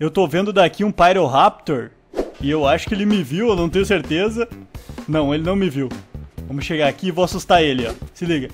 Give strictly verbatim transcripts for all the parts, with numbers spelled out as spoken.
Eu tô vendo daqui um Pyroraptor. E eu acho que ele me viu, eu não tenho certeza. Não, ele não me viu. Vamos chegar aqui e vou assustar ele, ó. Se liga.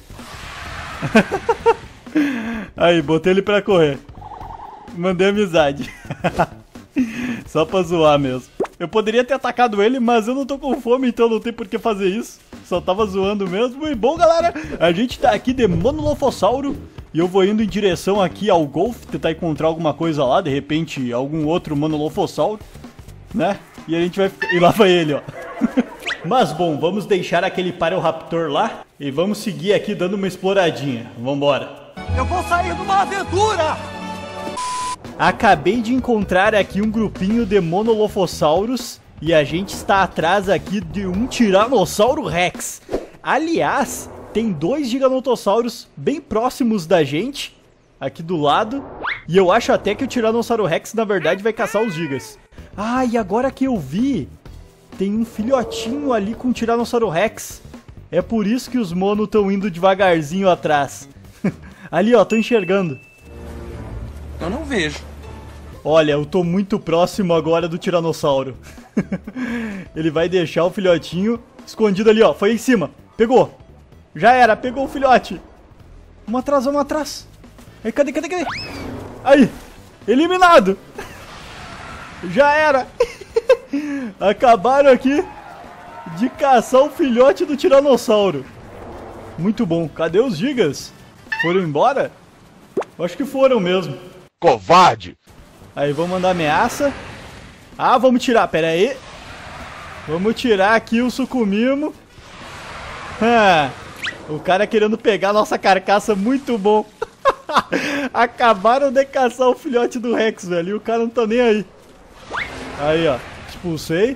Aí, botei ele pra correr. Mandei amizade. Só pra zoar mesmo. Eu poderia ter atacado ele, mas eu não tô com fome, então não tem por que fazer isso. Só tava zoando mesmo. E bom, galera, a gente tá aqui de Monolofossauro. E eu vou indo em direção aqui ao Golf, tentar encontrar alguma coisa lá. De repente, algum outro Monolofossauro, né? E a gente vai... E lá vai ele, ó. Mas bom, vamos deixar aquele Pyroraptor lá. E vamos seguir aqui dando uma exploradinha. Vambora. Eu vou sair numa aventura! Acabei de encontrar aqui um grupinho de Monolofossauros. E a gente está atrás aqui de um Tiranossauro Rex. Aliás, tem dois Giganotossauros bem próximos da gente, aqui do lado. E eu acho até que o Tiranossauro Rex, na verdade, vai caçar os gigas. Ah, e agora que eu vi, tem um filhotinho ali com o Tiranossauro Rex. É por isso que os monos estão indo devagarzinho atrás. Ali, ó, tô enxergando. Eu não vejo. Olha, eu tô muito próximo agora do Tiranossauro. Ele vai deixar o filhotinho escondido ali, ó. Foi em cima. Pegou. Já era, pegou o filhote. Vamos atrás, vamos atrás. Aí, cadê, cadê, cadê? Aí, eliminado. Já era. Acabaram aqui de caçar o filhote do Tiranossauro. Muito bom. Cadê os gigas? Foram embora? Acho que foram mesmo. Covarde! Aí, vamos mandar ameaça. Ah, vamos tirar, pera aí. Vamos tirar aqui o Sucumimo. Ah, o cara querendo pegar a nossa carcaça, muito bom. Acabaram de caçar o filhote do Rex, velho. E o cara não tá nem aí. Aí, ó. Expulsei.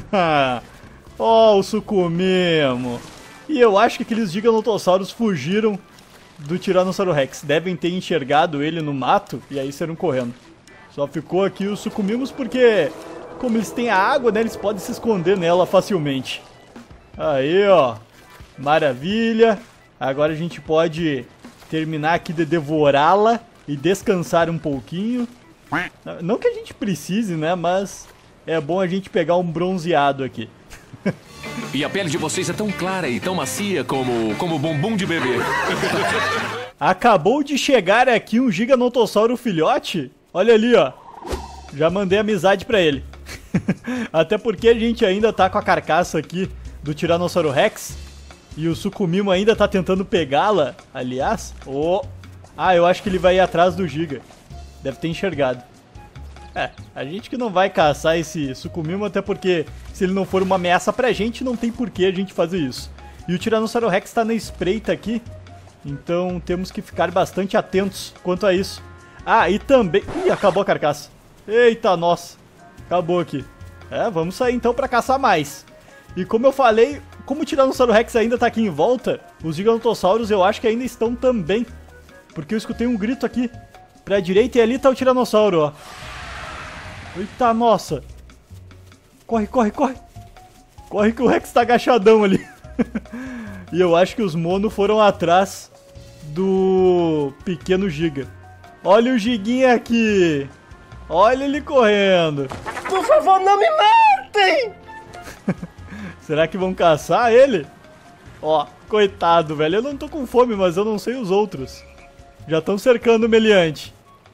Ó, oh, o Sucumimo. E eu acho que aqueles Giganotossauros fugiram do Tiranossauro Rex. Devem ter enxergado ele no mato e aí saíram correndo. Só ficou aqui os Sucumimos porque, como eles têm a água, né, eles podem se esconder nela facilmente. Aí, ó. Maravilha. Agora a gente pode terminar aqui de devorá-la e descansar um pouquinho. Não que a gente precise, né, mas é bom a gente pegar um bronzeado aqui. E a pele de vocês é tão clara e tão macia como como bumbum de bebê. Acabou de chegar aqui um Giganotossauro filhote. Olha ali, ó. Já mandei amizade pra ele. Até porque a gente ainda tá com a carcaça aqui do Tiranossauro Rex. E o Sucumimo ainda tá tentando pegá-la. Aliás, oh. Ah, eu acho que ele vai ir atrás do Giga. Deve ter enxergado. É, a gente que não vai caçar esse Sucumimo, até porque se ele não for uma ameaça pra gente, não tem por que a gente fazer isso. E o Tiranossauro Rex tá na espreita aqui, então temos que ficar bastante atentos quanto a isso. Ah, e também... Ih, acabou a carcaça. Eita, nossa. Acabou aqui. É, vamos sair então pra caçar mais. E como eu falei, como o Tiranossauro Rex ainda tá aqui em volta, os Giganotossauros eu acho que ainda estão também. Porque eu escutei um grito aqui pra direita e ali tá o Tiranossauro, ó. Eita, nossa. Corre, corre, corre. Corre que o Rex tá agachadão ali. E eu acho que os monos foram atrás do pequeno Giga. Olha o Giguinha aqui. Olha ele correndo. Por favor, não me matem! Será que vão caçar ele? Ó, coitado, velho. Eu não tô com fome, mas eu não sei os outros. Já estão cercando o meliante.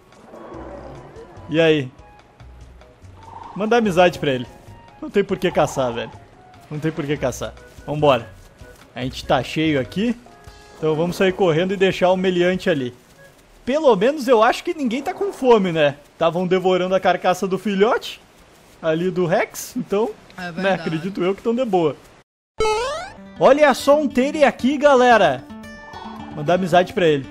E aí? Manda amizade pra ele. Não tem por que caçar, velho. Não tem por que caçar. Vambora. A gente tá cheio aqui. Então vamos sair correndo e deixar o meliante ali. Pelo menos eu acho que ninguém tá com fome, né? Estavam devorando a carcaça do filhote. Ali do Rex. Então, é né, acredito eu que estão de boa. Olha só um Tere aqui, galera. Mandar amizade pra ele.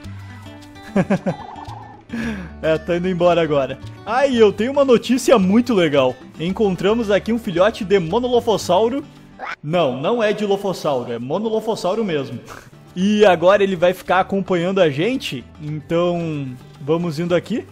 É, tá indo embora agora. Ah, e eu tenho uma notícia muito legal. Encontramos aqui um filhote de Monolofossauro. Não, não é de Lofossauro, é Monolofossauro mesmo. E agora ele vai ficar acompanhando a gente. Então, vamos indo aqui.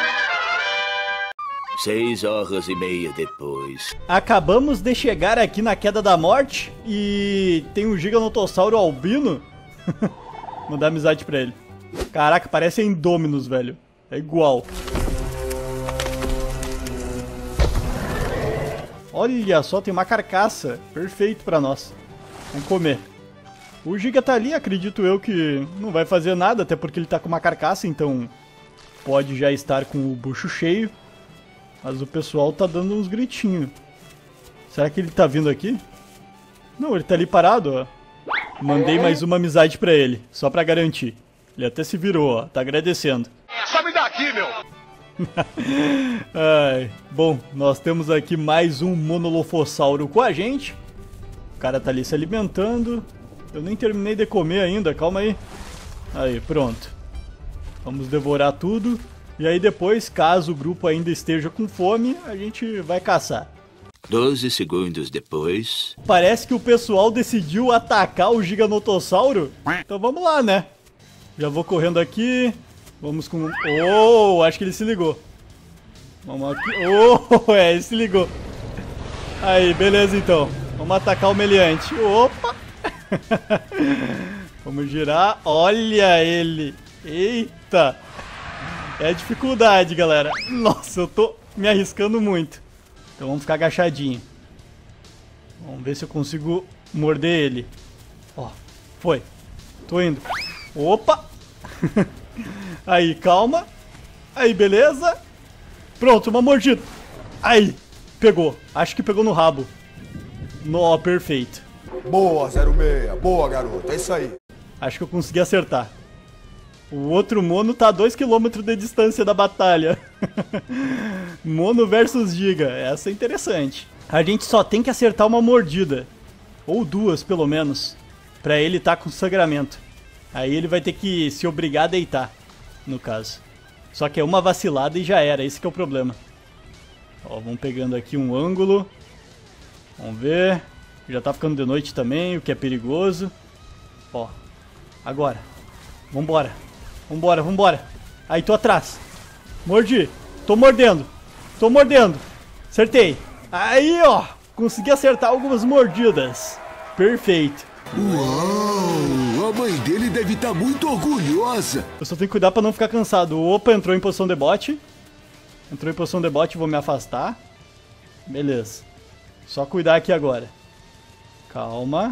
Seis horas e meia depois. Acabamos de chegar aqui na Queda da Morte. E tem um Giganotossauro albino. Vou dar amizade pra ele. Caraca, parece Indominus, velho. É igual. Olha só, tem uma carcaça. Perfeito pra nós. Vamos comer. O Giga tá ali, acredito eu que não vai fazer nada, até porque ele tá com uma carcaça, então pode já estar com o bucho cheio. Mas o pessoal tá dando uns gritinhos. Será que ele tá vindo aqui? Não, ele tá ali parado, ó. Mandei mais uma amizade pra ele, só pra garantir. Ele até se virou, ó, tá agradecendo. Só me dá aqui, meu! Ai, bom, nós temos aqui mais um monolofossauro com a gente. O cara tá ali se alimentando. Eu nem terminei de comer ainda, calma aí. Aí, pronto. Vamos devorar tudo. E aí depois, caso o grupo ainda esteja com fome, a gente vai caçar. Doze segundos depois... Parece que o pessoal decidiu atacar o Giganotossauro. Então vamos lá, né? Já vou correndo aqui. Vamos com... Oh, acho que ele se ligou. Vamos aqui. Oh, é, ele se ligou. Aí, beleza então. Vamos atacar o meliante. Opa! Vamos girar. Olha ele. Eita. É dificuldade, galera. Nossa, eu tô me arriscando muito. Então vamos ficar agachadinho. Vamos ver se eu consigo morder ele. Ó, foi. Tô indo. Opa! Aí, calma. Aí, beleza. Pronto, uma mordida. Aí, pegou. Acho que pegou no rabo. Nó, perfeito. Boa, zero seis. Boa, garoto. É isso aí. Acho que eu consegui acertar. O outro mono tá a dois quilômetros de distância da batalha. Mono versus Giga. Essa é interessante. A gente só tem que acertar uma mordida. Ou duas, pelo menos. Pra ele tá com sangramento. Aí ele vai ter que se obrigar a deitar, no caso. Só que é uma vacilada e já era. Esse que é o problema. Ó, vamos pegando aqui um ângulo. Vamos ver. Já tá ficando de noite também, o que é perigoso. Ó. Agora. Vambora. Vambora, vambora. Aí, tô atrás. Mordi. Tô mordendo. Tô mordendo. Acertei. Aí, ó. Consegui acertar algumas mordidas. Perfeito. Uau! A mãe dele deve estar muito orgulhosa. Eu só tenho que cuidar pra não ficar cansado. Opa, entrou em posição de bote. Entrou em posição de bote, vou me afastar. Beleza. Só cuidar aqui agora. Calma.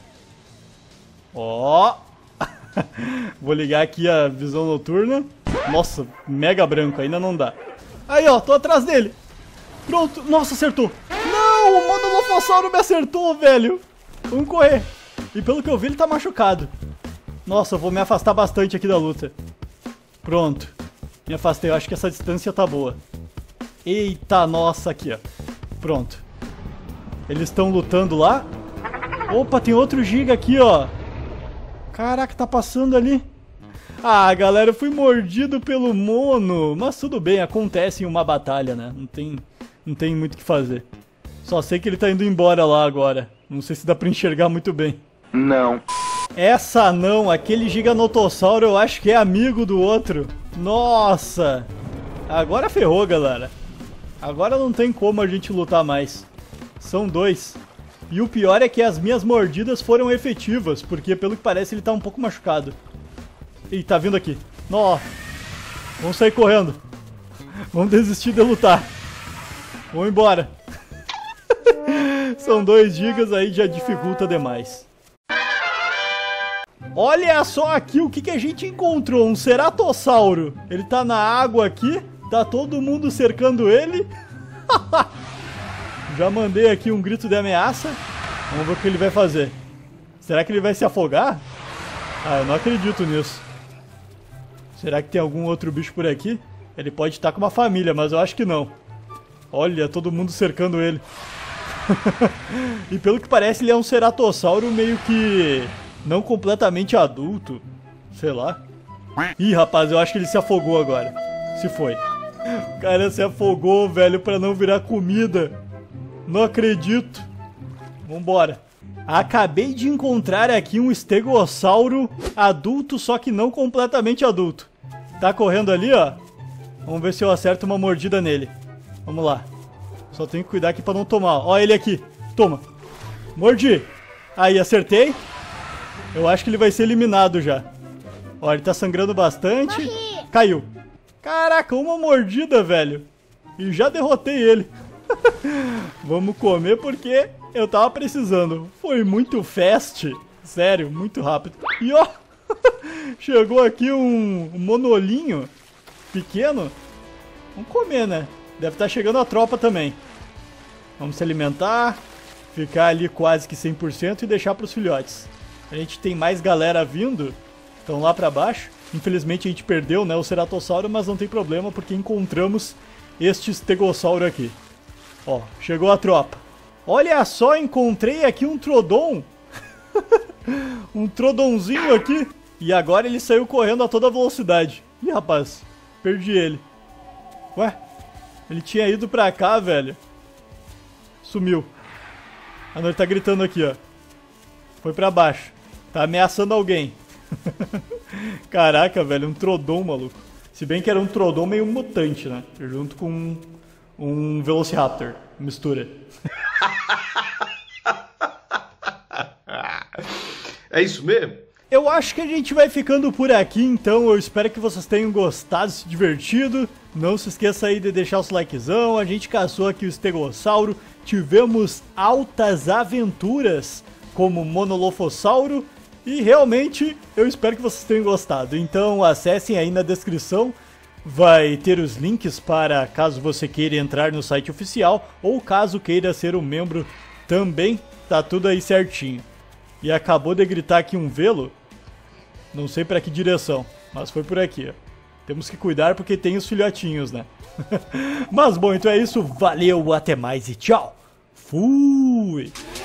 Ó. Vou ligar aqui a visão noturna. Nossa, mega branco, ainda não dá. Aí, ó, tô atrás dele. Pronto. Nossa, acertou. Não, o Monolofossauro me acertou, velho. Vamos correr. E pelo que eu vi, ele tá machucado. Nossa, eu vou me afastar bastante aqui da luta. Pronto. Me afastei, eu acho que essa distância tá boa. Eita, nossa, aqui, ó. Pronto. Eles estão lutando lá. Opa, tem outro Giga aqui, ó. Caraca, tá passando ali. Ah, galera, eu fui mordido pelo mono. Mas tudo bem, acontece em uma batalha, né? Não tem, não tem muito o que fazer. Só sei que ele tá indo embora lá agora. Não sei se dá pra enxergar muito bem. Não. Essa não, aquele Giganotossauro eu acho que é amigo do outro. Nossa. Agora ferrou, galera. Agora não tem como a gente lutar mais. São dois. E o pior é que as minhas mordidas foram efetivas, porque pelo que parece ele tá um pouco machucado. Ih, tá vindo aqui. Nó. Vamos sair correndo. Vamos desistir de lutar. Vamos embora. São dois gigas aí, já dificulta demais. Olha só aqui o que, que a gente encontrou. Um ceratossauro. Ele tá na água aqui. Tá todo mundo cercando ele. Já mandei aqui um grito de ameaça. Vamos ver o que ele vai fazer. Será que ele vai se afogar? Ah, eu não acredito nisso. Será que tem algum outro bicho por aqui? Ele pode estar com uma família, mas eu acho que não. Olha, todo mundo cercando ele. E pelo que parece, ele é um ceratossauro meio que não completamente adulto. Sei lá. Ih, rapaz, eu acho que ele se afogou agora. Se foi. O cara se afogou, velho, pra não virar comida. Não acredito. Vambora. Acabei de encontrar aqui um estegossauro adulto, só que não completamente adulto. Tá correndo ali, ó. Vamos ver se eu acerto uma mordida nele. Vamos lá. Só tenho que cuidar aqui pra não tomar. Ó ele aqui. Toma. Mordi. Aí, acertei. Eu acho que ele vai ser eliminado já. Ó, ele tá sangrando bastante. Morri. Caiu. Caraca, uma mordida, velho. E já derrotei ele. Vamos comer porque eu tava precisando. Foi muito fast. Sério, muito rápido. E ó, chegou aqui um, um monolinho pequeno. Vamos comer, né? Deve estar chegando a tropa também. Vamos se alimentar, ficar ali quase que cem por cento e deixar para os filhotes. A gente tem mais galera vindo. Estão lá para baixo. Infelizmente a gente perdeu, né, o ceratossauro, mas não tem problema porque encontramos este estegossauro aqui. Ó, chegou a tropa. Olha só, encontrei aqui um Trodon. Um Trodonzinho aqui. E agora ele saiu correndo a toda velocidade. Ih, rapaz, perdi ele. Ué, ele tinha ido pra cá, velho. Sumiu. Ah, não, ele tá gritando aqui, ó. Foi pra baixo. Tá ameaçando alguém. Caraca, velho, um Trodon, maluco. Se bem que era um Trodon meio mutante, né? Junto com um, um Velociraptor. Mistura. É isso mesmo? Eu acho que a gente vai ficando por aqui, então. Eu espero que vocês tenham gostado, se divertido. Não se esqueça aí de deixar o seu likezão. A gente caçou aqui o estegossauro. Tivemos altas aventuras como Monolofossauro. E realmente eu espero que vocês tenham gostado. Então acessem aí na descrição. Vai ter os links para caso você queira entrar no site oficial. Ou caso queira ser um membro também. Tá tudo aí certinho. E acabou de gritar aqui um velo. Não sei para que direção, mas foi por aqui, ó. Temos que cuidar porque tem os filhotinhos, né? Mas bom, então é isso. Valeu, até mais e tchau. Fui!